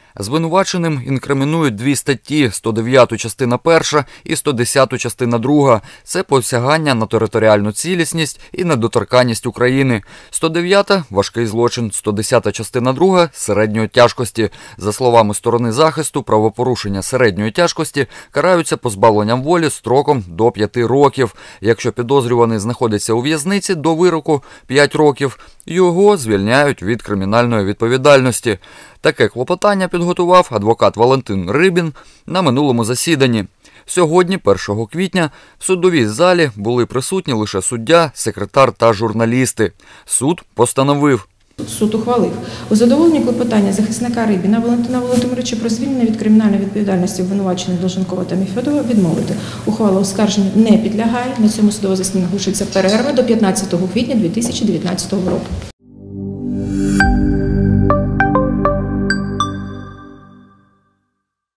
Звинуваченим інкримінують дві статті – 109 частина 1 і 110 частина 2. Це посягання на територіальну цілісність і недоторканність України. 109 – важкий злочин, 110 частина 2 – середньої тяжкості. За словами сторони захисту, правопорушення середньої тяжкості караються позбавленням волі строком до 5 років. Якщо підозрюваний знаходиться у в'язниці до вироку 5 років, його звільняють від кримінальної відповідальності. Таке клопотання підготував адвокат Валентин Рибін на минулому засіданні. Сьогодні, 1 квітня, в судовій залі були присутні лише суддя, секретар та журналісти. Суд постановив. Суд ухвалив у задоволенні клопотання захисника Рибіна Валентина Володимировича про звільнення від кримінальної відповідальності обвинувачених Долженкова та Мефьодова відмовити. Ухвала оскарженню не підлягає. На цьому судове засідання оголошується перерва до 15 квітня 2019 року.